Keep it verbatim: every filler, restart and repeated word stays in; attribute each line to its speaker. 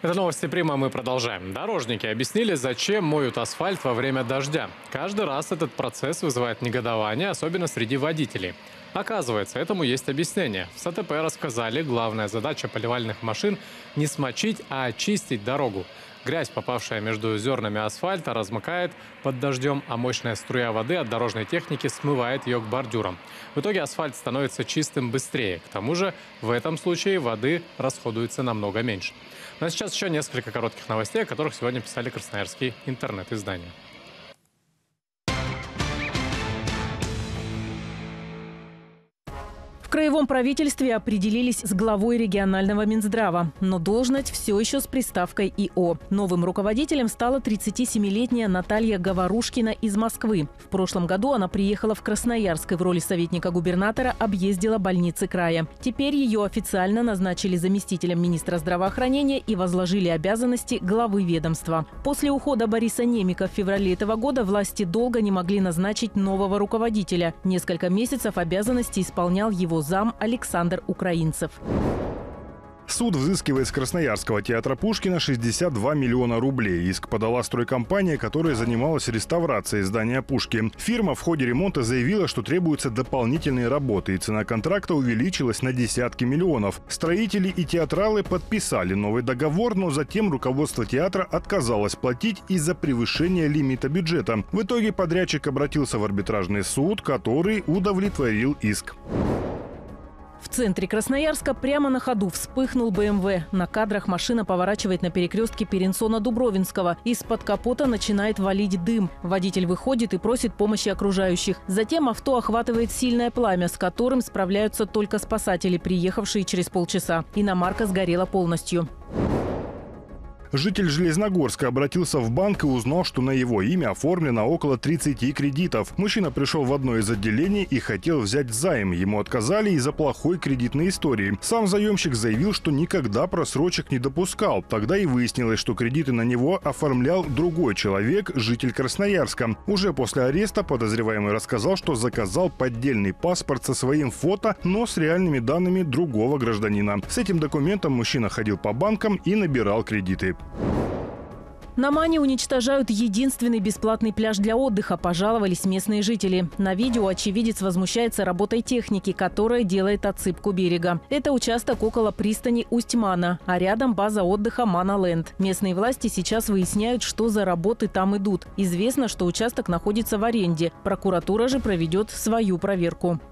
Speaker 1: Это новости Прима, мы продолжаем. Дорожники объяснили, зачем моют асфальт во время дождя. Каждый раз этот процесс вызывает негодование, особенно среди водителей. Оказывается, этому есть объяснение. В СТП рассказали, главная задача поливальных машин – не смочить, а очистить дорогу. Грязь, попавшая между зернами асфальта, размокает под дождем, а мощная струя воды от дорожной техники смывает ее к бордюрам. В итоге асфальт становится чистым быстрее. К тому же в этом случае воды расходуется намного меньше. Ну а сейчас еще несколько коротких новостей, о которых сегодня писали красноярские интернет-издания.
Speaker 2: В краевом правительстве определились с главой регионального Минздрава, но должность все еще с приставкой ИО. Новым руководителем стала тридцатисемилетняя Наталья Говорушкина из Москвы. В прошлом году она приехала в Красноярск и в роли советника губернатора объездила больницы края. Теперь ее официально назначили заместителем министра здравоохранения и возложили обязанности главы ведомства. После ухода Бориса Немика в феврале этого года власти долго не могли назначить нового руководителя. Несколько месяцев обязанности исполнял его зам Александр Украинцев.
Speaker 3: Суд взыскивает с Красноярского театра Пушкина шестьдесят два миллиона рублей. Иск подала стройкомпания, которая занималась реставрацией здания Пушки. Фирма в ходе ремонта заявила, что требуются дополнительные работы, и цена контракта увеличилась на десятки миллионов. Строители и театралы подписали новый договор, но затем руководство театра отказалось платить из-за превышения лимита бюджета. В итоге подрядчик обратился в арбитражный суд, который удовлетворил иск.
Speaker 2: В центре Красноярска прямо на ходу вспыхнул бэ эм вэ. На кадрах машина поворачивает на перекрестке Перенсона-Дубровинского. Из-под капота начинает валить дым. Водитель выходит и просит помощи окружающих. Затем авто охватывает сильное пламя, с которым справляются только спасатели, приехавшие через полчаса. Иномарка сгорела полностью.
Speaker 3: Житель Железногорска обратился в банк и узнал, что на его имя оформлено около тридцати кредитов. Мужчина пришел в одно из отделений и хотел взять займ. Ему отказали из-за плохой кредитной истории. Сам заемщик заявил, что никогда просрочек не допускал. Тогда и выяснилось, что кредиты на него оформлял другой человек, житель Красноярска. Уже после ареста подозреваемый рассказал, что заказал поддельный паспорт со своим фото, но с реальными данными другого гражданина. С этим документом мужчина ходил по банкам и набирал кредиты.
Speaker 2: На Мане уничтожают единственный бесплатный пляж для отдыха, пожаловались местные жители. На видео очевидец возмущается работой техники, которая делает отсыпку берега. Это участок около пристани Усть-Мана, а рядом база отдыха Мана-Ленд. Местные власти сейчас выясняют, что за работы там идут. Известно, что участок находится в аренде. Прокуратура же проведет свою проверку.